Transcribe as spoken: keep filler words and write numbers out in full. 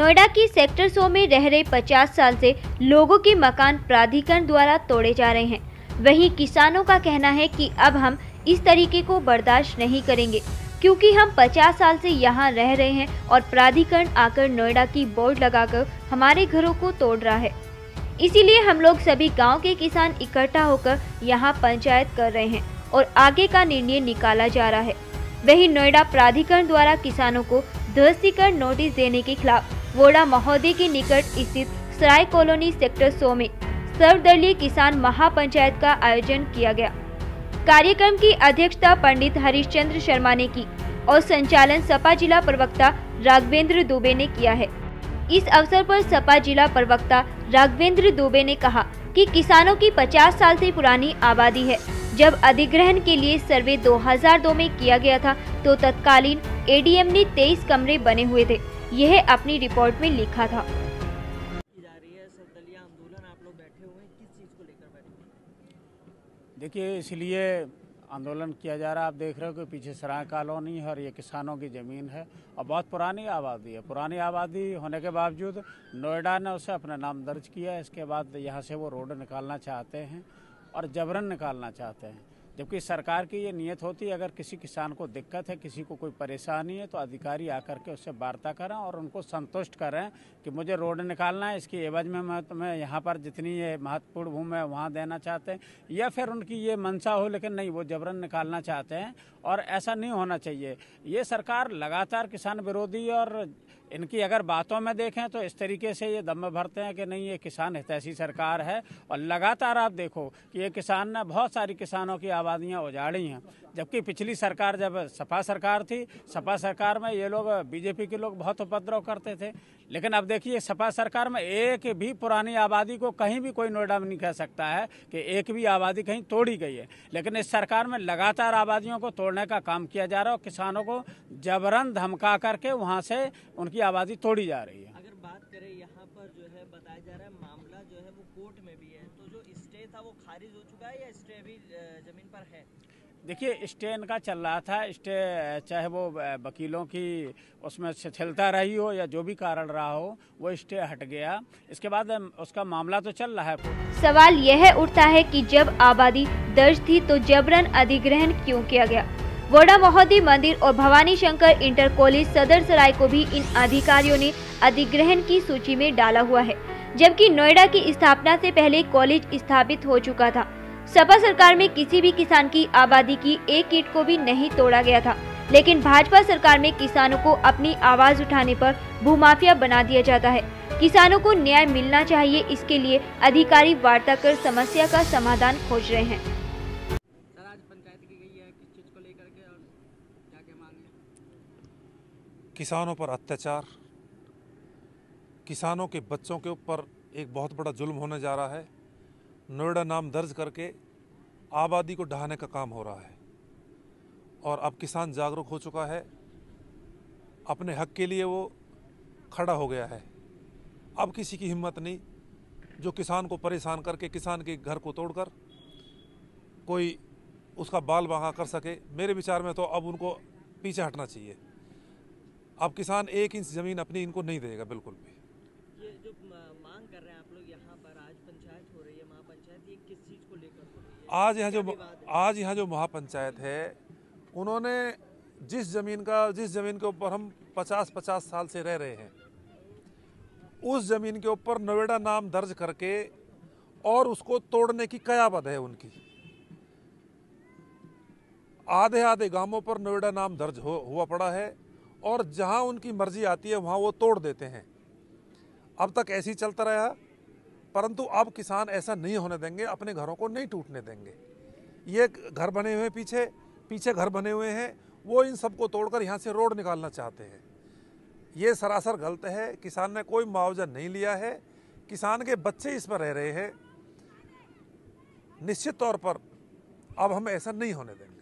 नोएडा की सेक्टर सौ में रह रहे पचास साल से लोगों के मकान प्राधिकरण द्वारा तोड़े जा रहे हैं। वहीं किसानों का कहना है कि अब हम इस तरीके को बर्दाश्त नहीं करेंगे, क्योंकि हम पचास साल से यहाँ रह रहे हैं और प्राधिकरण आकर नोएडा की बोर्ड लगाकर हमारे घरों को तोड़ रहा है। इसीलिए हम लोग सभी गांव के किसान इकट्ठा होकर यहाँ पंचायत कर रहे हैं और आगे का निर्णय निकाला जा रहा है। वहीं नोएडा प्राधिकरण द्वारा किसानों को ध्वस्तीकरण नोटिस देने के खिलाफ वोडा महोदय के निकट स्थित सराय कॉलोनी सेक्टर सौ में सर्वदलीय किसान महापंचायत का आयोजन किया गया। कार्यक्रम की अध्यक्षता पंडित हरिश्चंद्र शर्मा ने की और संचालन सपा जिला प्रवक्ता राघवेंद्र दुबे ने किया है। इस अवसर पर सपा जिला प्रवक्ता राघवेंद्र दुबे ने कहा कि किसानों की पचास साल से पुरानी आबादी है। जब अधिग्रहण के लिए सर्वे दो हज़ार दो में किया गया था तो तत्कालीन एडीएम ने तेईस कमरे बने हुए थे। यह अपनी रिपोर्ट में लिखा था। देखिए, इसलिए आंदोलन किया जा रहा है। आप देख रहे हो कि पीछे सराय कॉलोनी है और ये किसानों की ज़मीन है और बहुत पुरानी आबादी है। पुरानी आबादी होने के बावजूद नोएडा ने उसे अपना नाम दर्ज किया है। इसके बाद यहाँ से वो रोड निकालना चाहते हैं और जबरन निकालना चाहते हैं, जबकि सरकार की ये नीयत होती है अगर किसी किसान को दिक्कत है, किसी को कोई परेशानी है तो अधिकारी आकर के उससे वार्ता करें और उनको संतुष्ट करें कि मुझे रोड निकालना है, इसकी एवज में मैं तुम्हें यहाँ पर जितनी ये महत्वपूर्ण भूमि है वहाँ देना चाहते हैं, या फिर उनकी ये मंशा हो लेकिन नहीं वो जबरन निकालना चाहते हैं। और ऐसा नहीं होना चाहिए। ये सरकार लगातार किसान विरोधी और इनकी अगर बातों में देखें तो इस तरीके से ये दम में भरते हैं कि नहीं ये किसान हितैषी सरकार है, और लगातार आप देखो कि ये किसान ने बहुत सारी किसानों की आबादियां उजाड़ी हैं। जबकि पिछली सरकार जब सपा सरकार थी, सपा सरकार में ये लोग बीजेपी के लोग बहुत उपद्रव करते थे, लेकिन अब देखिए सपा सरकार में एक भी पुरानी आबादी को कहीं भी कोई नोएडा में नहीं कह सकता है कि एक भी आबादी कहीं तोड़ी गई है। लेकिन इस सरकार में लगातार आबादियों को तोड़ने का काम किया जा रहा है और किसानों को जबरन धमका करके वहाँ से उनकी आबादी तोड़ी जा रही है। अगर बात करें यहाँ पर जो है बताया जा रहा है मामला जो है वो कोर्ट में भी है, तो जो स्टे था वो खारिज हो चुका है या स्टे भी जमीन पर है? देखिए, स्टे इनका चल रहा था। स्टे चाहे वो वकीलों की उसमें शिथिलता रही हो या जो भी कारण रहा हो, वो स्टे हट गया। इसके बाद उसका मामला तो चल रहा है। सवाल यह उठता है कि जब आबादी दर्ज थी तो जबरन अधिग्रहण क्यों किया गया? वोडा महोदय मंदिर और भवानी शंकर इंटर कॉलेज सदर सराय को भी इन अधिकारियों ने अधिग्रहण की सूची में डाला हुआ है, जबकि नोएडा की स्थापना से पहले कॉलेज स्थापित हो चुका था। सपा सरकार में किसी भी किसान की आबादी की एक ईंट को भी नहीं तोड़ा गया था, लेकिन भाजपा सरकार में किसानों को अपनी आवाज उठाने पर भूमाफिया बना दिया जाता है। किसानों को न्याय मिलना चाहिए, इसके लिए अधिकारी वार्ता कर समस्या का समाधान खोज रहे हैं। सर, आज पंचायत की गई है, किस चीज को लेकर के और क्या क्या मांग है? किसानों पर अत्याचार, किसानों के बच्चों के ऊपर एक बहुत बड़ा जुल्म होने जा रहा है। नोएडा नाम दर्ज करके आबादी को ढहाने का काम हो रहा है और अब किसान जागरूक हो चुका है। अपने हक के लिए वो खड़ा हो गया है। अब किसी की हिम्मत नहीं जो किसान को परेशान करके किसान के घर को तोड़कर कोई उसका बाल बांका कर सके। मेरे विचार में तो अब उनको पीछे हटना चाहिए। अब किसान एक इंच ज़मीन अपनी इनको नहीं देगा बिल्कुल भी। ये जो मांग कर रहे हैं आप लोग यहाँ पर, आज पंचायत हो रही है महापंचायत, ये किस चीज़ को लेकर हो रही है? आज यहाँ जो आज यहाँ जो महापंचायत है, उन्होंने जिस ज़मीन का जिस ज़मीन के ऊपर हम पचास पचास साल से रह रहे हैं, उस ज़मीन के ऊपर नोएडा नाम दर्ज करके और उसको तोड़ने की कयावत है उनकी। आधे आधे गांवों पर नोएडा नाम दर्ज हो, हुआ पड़ा है और जहां उनकी मर्जी आती है वहां वो तोड़ देते हैं। अब तक ऐसे ही चलता रहा, परंतु अब किसान ऐसा नहीं होने देंगे, अपने घरों को नहीं टूटने देंगे। ये घर बने हुए पीछे पीछे घर बने हुए हैं, वो इन सबको तोड़कर यहाँ से रोड निकालना चाहते हैं। ये सरासर गलत है। किसान ने कोई मुआवजा नहीं लिया है, किसान के बच्चे इस पर रह रहे हैं। निश्चित तौर पर अब हम ऐसा नहीं होने देंगे।